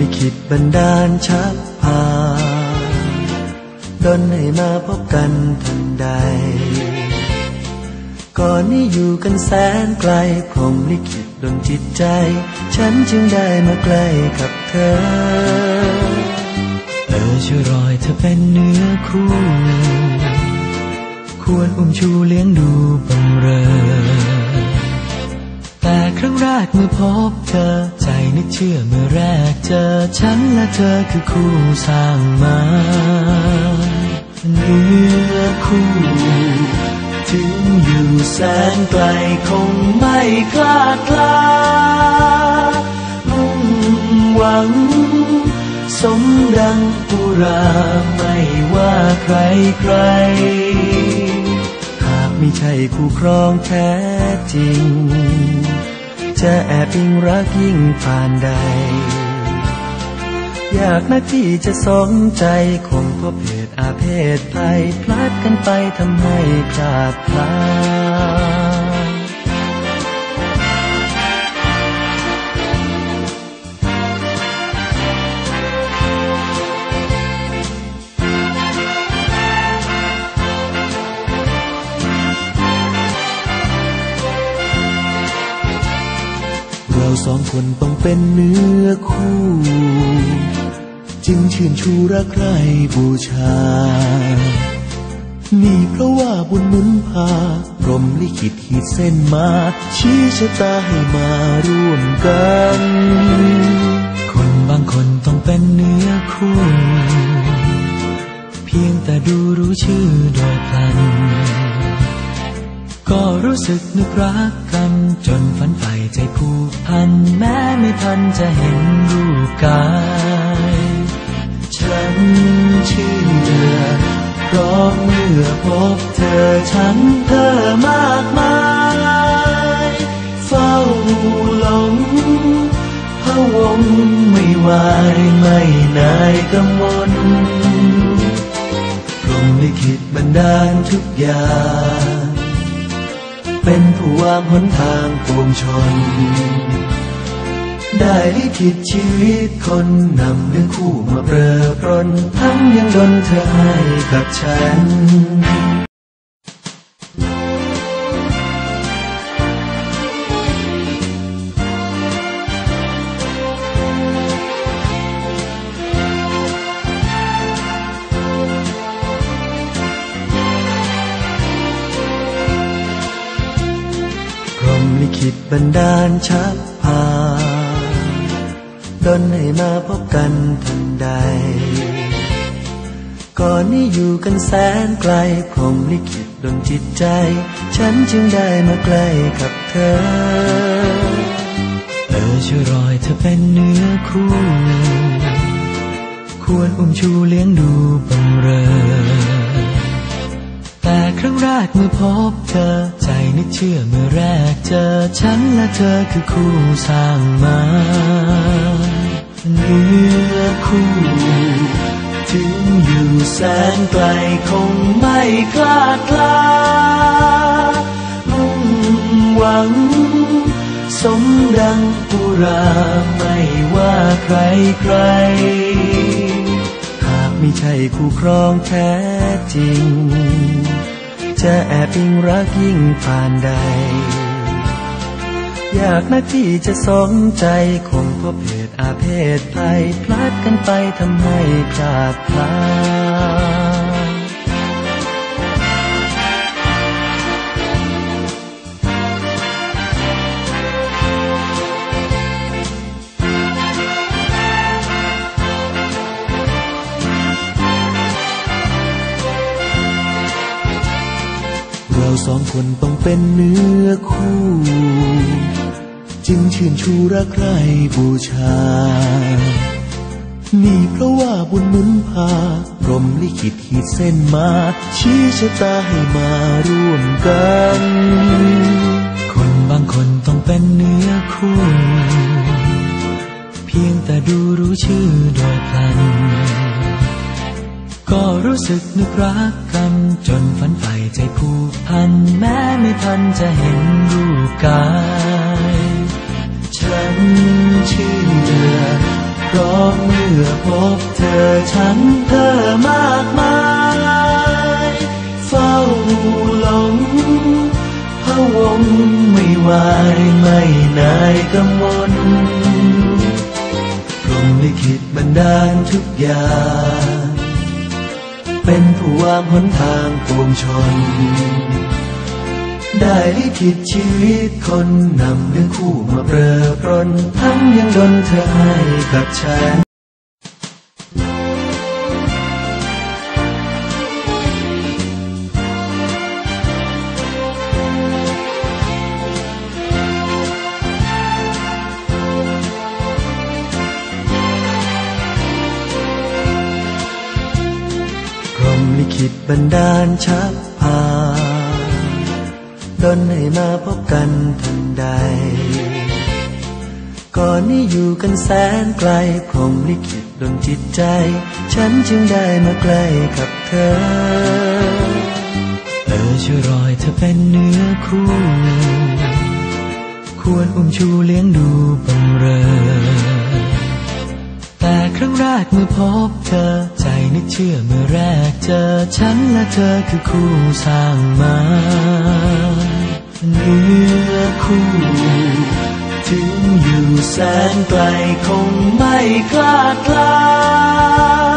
ขิตบันดาลชักพาดลให้มาพบกันทันใดก่อนนี้อยู่กันแสนไกลพรหมลิขิตดลจิตใจฉันจึงได้มาใกล้กับเธอช่วยรอยเธอเป็นเนื้อคู่ควรอุ้มชูเลี้ยงดูบำเรอแต่ครั้งแรกเมื่อพบเธอใจนึกเชื่อเมื่อแรกเจอฉันและเธอคือคู่สร้างมาเนื้อคู่ถึงอยู่แสนไกลคงไม่คลาดคลามุ่งหวังสมดังปุราไม่ว่าใครใครหากไม่ใช่คู่ครองแท้จริงจะแอบอิงรักยิ่งผ่านใดอยากนักที่จะสมใจคงพบเหตุอาเพศภัยพลัดกันไปทำให้คลาดคลาเราสองคนต้องเป็นเนื้อคู่จึงชื่นชูรักใคร่บูชานี่เพราะว่าบุญหนุนพาพรหมลิขิตขีดเส้นมาชี้ชะตาให้มาร่วมกันคนบางคนต้องเป็นเนื้อคู่เพียงแต่ดูรู้ชื่อโดยพลันก็รู้สึกนึกรักกันจนฝันใฝ่ใจผูกพันแม้ไม่ทันจะเห็นรูปกายฉันเชื่อเพราะเมื่อพบเธอฉันเธอมากมายเฝ้าหลงพะวงไม่ว่าหรือไม่นายกำมลพรหมลิขิตบันดาลทุกอย่างเป็นผู้วางหนทางปวงชนได้ลิขิตชีวิตคนนำเนื้อคู่มาเปรอปรนทั้งยังดลเธอให้กับฉันพรหมลิขิตบันดาลชักพาดลให้มาพบกันทันใดก่อนนี้อยู่กันแสนไกลพรหมลิขิตดลจิตใจฉันจึงได้มาใกล้กับเธอช่วยรอยเธอเป็นเนื้อคู่ควรอุ้มชูเลี้ยงดูบำเรอแต่ครั้งแรกเมื่อพบเธอใจนึกเชื่อเมื่อแรกเจอฉันและเธอคือคู่สร้างมาเนื้อคู่ถึงอยู่แสนไกลคงไม่คลาดคลามุ่งหวังสมดังปุราไม่ว่าใครใครหากไม่ใช่คู่ครองแท้จริงจะแอบอิงรักยิ่งผ่านใดอยากนักที่จะสมใจคงพบเหตุอาเพศภัยพลัดกันไปทำให้คลาดคลาเราสองคนต้องเป็นเนื้อคู่จึงชื่นชูรักใคร่บูชานี่เพราะว่าบุญหนุนพาพรหมลิขิตขีดเส้นมาชี้ชะตาให้มาร่วมกันคนบางคนต้องเป็นเนื้อคู่เพียงแต่ดูรู้ชื่อโดยพลันก็รู้สึกนึกรักกันจนฝันใฝ่ใจผูกพันแม้ไม่ทันจะเห็นรูปกายฉันเชื่อเพราะเมื่อพบเธอฉันเธอมากมายเฝ้าหลงพะวงไม่วายไม่นายกังวลพรหมลิขิตบันดาลทุกอย่างเป็นผู้วางหนทางปวงชนได้ลิขิตชีวิตคนนำเนื้อคู่มาเปรอปรนทั้งยังดลเธอให้กับฉันพรหมลิขิตบันดาลชักพาดลให้มาพบกันทันใดก่อนนี้อยู่กันแสนไกลพรหมลิขิตดลจิตใจฉันจึงได้มาใกล้กับเธอช่วยรอยเธอเป็นเนื้อคู่ควรอุ้มชูเลี้ยงดูบำเรอแต่ครั้งแรกเมื่อพบเธอใจนึกเชื่อเมื่อแรกเจอฉันและเธอคือคู่สร้างมาเนื้อคู่ถึงอยู่แสนไกลคงไม่คลาดคลา